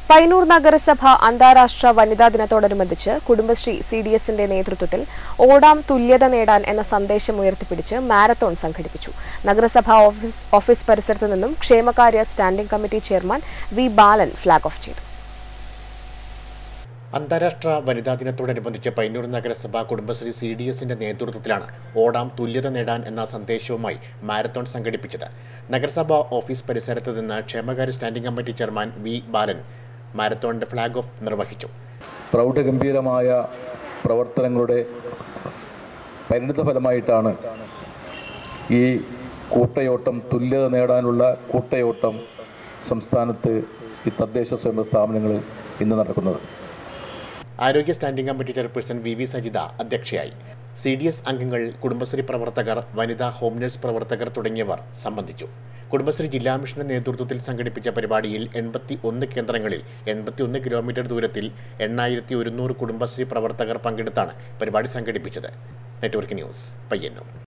പയ്യന്നൂർ നഗരസഭ അന്താരാഷ്ട്ര വനിതാ ദിനത്തോടനുബന്ധിച്ച് കുടുംബശ്രീ CDSന്റെ നേതൃത്വത്തിൽ ഓടാം തുല്യത നേടാൻ എന്ന സന്ദേശം ഉയർത്തിപ്പിടിച്ച് മാരത്തോൺ സംഘടിപ്പിച്ചു. നഗരസഭ ഓഫീസ് പരിസരത്ത് നിന്നും ക്ഷേമകാര്യ standing committee chairman V Balan flag off ചെയ്തു. അന്താരാഷ്ട്ര വനിതാ ദിനത്തോടനുബന്ധിച്ച് പയ്യന്നൂർ നഗരസഭ കുടുംബശ്രീ CDSന്റെ നേതൃത്വത്തിലാണ് ഓടാം തുല്യത നേടാൻ എന്ന സന്ദേശവുമായി മാരത്തോൺ സംഘടിപ്പിച്ചത്. നഗരസഭ ഓഫീസ് പരിസരത്ത് നിന്ന് ക്ഷേമകാര്യ standing committee chairman V Balan മാരത്തോണിന്റെ ഫ്ലാഗ് ഓഫ് നിർവഹിച്ചു. പ്രൗഢഗംഭീരമായ പ്രവർത്തനങ്ങളുടെ പരിണിത ഫലമായിട്ടാണ് ഈ കൂട്ടയോട്ടം, തുല്യത നേടാനുള്ള കൂട്ടയോട്ടം സംസ്ഥാനത്ത് ഈ തദ്ദേശ സ്വയംഭരണ സ്ഥാപനങ്ങളിൽ ഇന്ന് നടക്കുന്നത്. ആരോഗ്യ standing committee chairperson VV Sajitha അധ്യക്ഷയായി. CDS അംഗങ്ങൾ, കുടുംബശ്രീ പ്രവർത്തകർ, വനിതാ ഹോം നഴ്സ് പ്രവർത്തകർ തുടങ്ങിയവർ സംബന്ധിച്ചു. കുടുംബശ്രീ ജില്ലാ മിഷന്റെ നേതൃത്വത്തിൽ സംഘടിപ്പിച്ച പരിപാടിയിൽ 81 കേന്ദ്രങ്ങളിൽ 81 കിലോമീറ്റർ ദൂരത്തിൽ 8100 കുടുംബശ്രീ പ്രവർത്തകർ പങ്കെടുത്താണ് പരിപാടി സംഘടിപ്പിച്ചത്. Network news, Payyanur.